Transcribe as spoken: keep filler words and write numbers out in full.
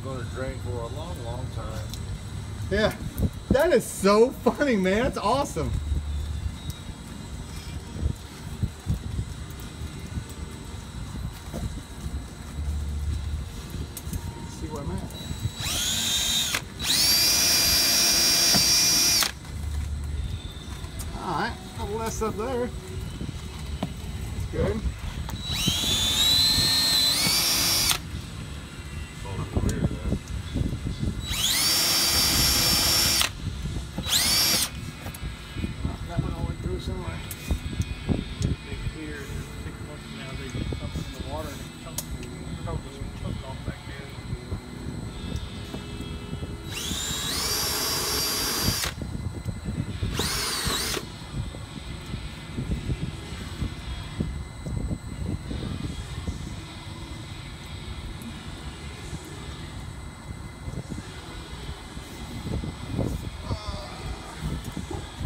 going to drink for a long, long time. Yeah, that is so funny, man. That's awesome. Let's see where I'm at. All right, a little less up there. That's good.